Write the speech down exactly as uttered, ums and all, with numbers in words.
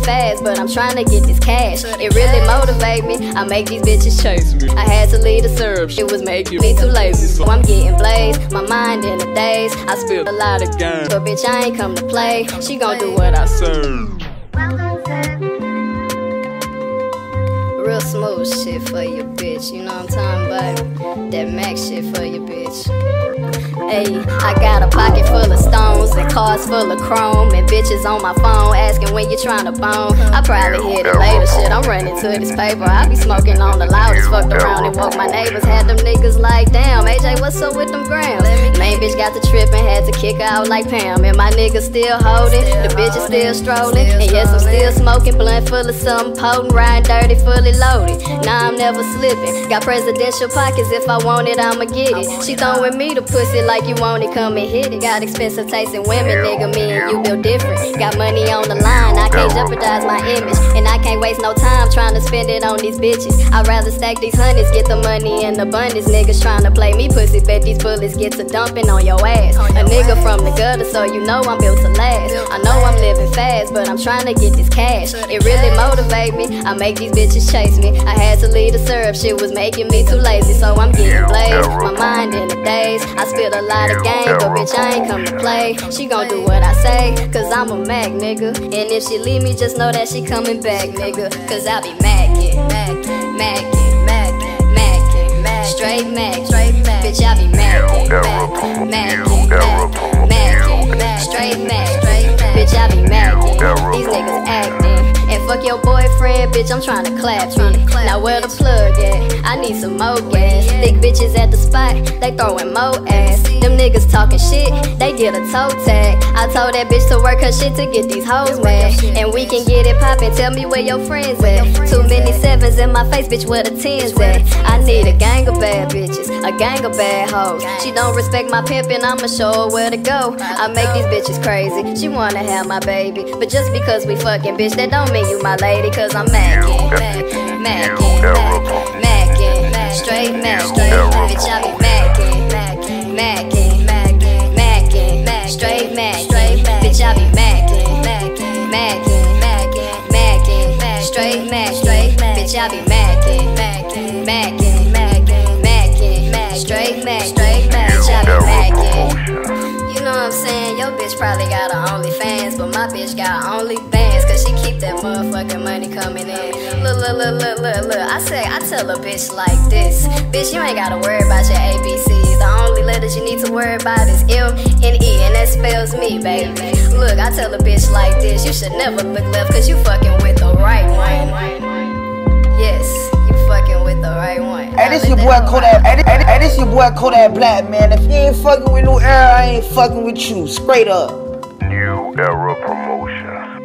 fast, but I'm trying to get this cash. It really motivate me, I make these bitches chase me. I had to leave the syrup, shit was making me too lazy. So I'm getting blazed, my mind in a daze. I spilled a lot of game, but bitch I ain't come to play. She gon' do what I serve. Real smooth shit for your bitch, you know what I'm talking about? That Max shit for your bitch. Ayy, I got a pocket full of stones and cars full of chrome and bitches on my phone asking when you tryna bone. I probably hit it later, shit, I'm running to this paper. I be smoking on the loudest, fucked around and woke my neighbors. Had them niggas like, damn, A J, what's up with them grams? Main bitch got the trippin', had to kick her out like Pam. And my niggas still holding, the bitch is still strolling. And yes, I'm still smoking, blunt full of something potent, riding dirty, fully loaded. Nah, I'm never slipping. Got presidential pockets, if I want it, I'ma get it. She throwing me the pussy like you want it, come and hit it. Got expensive taste in women, nigga, me and you built different. Got money on the line, I can't jeopardize my image. And I can't waste no time trying to spend it on these bitches. I'd rather stack these hundreds, get the money in abundance. Niggas trying to play me pussy, bet these bullets get to dumping on your ass. A nigga from the gutter, so you know I'm built to last. I know I'm living fast, but I'm trying to get this cash. It really motivate me, I make these bitches chase me. I had to leave the syrup, shit was making me too lazy. So I'm getting blazed, my mind in a daze. I spilled a lot of game, but bitch I ain't come to play. She gon' do what I say, cause I'm a Mac, nigga. And if she leave me, just know that she coming back, nigga. Cause I be mackin', mackin', mackin', mackin', mackin', straight Mac, straight Mac. Bitch I be mackin', mackin', mackin', mackin', mackin', straight Mac, straight Mac. Bitch I be mackin', these niggas actin'. And fuck your boyfriend, bitch, I'm tryna clap it. Now where the plug at? I need some more gas. Thick bitches at the spot, they throwing more ass. Them niggas talking shit, they get a toe tag. I told that bitch to work her shit to get these hoes mad. And we can get it poppin', tell me where your friends at. Too many sevens in my face, bitch, where the tens at? I need a gang of bad bitches, a gang of bad hoes. She don't respect my pimpin', I'ma show her where to go. I make these bitches crazy, she wanna have my baby. But just because we fucking, bitch, that don't mean you my lady. Cause I'm mackin', mackin', mackin', mackin', mackin', straight Mac, straight bitch, I be mackin', mackin', mackin', mackin', mackin', straight Mac, straight bitch, I be mackin', mackin', mackin', mackin', mackin', straight Mac, straight bitch, I be mackin', mackin', mackin', mackin', mackin', straight Mac, straight bitch, I be mackin'. You know what I'm saying? Your bitch probably got her OnlyFans, but my bitch got OnlyFans, cause she keep that motherfucking money coming in. Look, look, look, look, look, look. I say, I tell a bitch like this: bitch, you ain't gotta worry about your A B Cs. The only letters you need to worry about is M and E, and that spells me, baby. Look, I tell a bitch like this: you should never look left, cause you fucking with the right one. Yes, you fucking with the right one. Hey, this your boy Kodak. Hey, hey, hey, this your boy Kodak Black, man. If you ain't fucking with New Era, I ain't fucking with you. Straight up. New Era Promotion.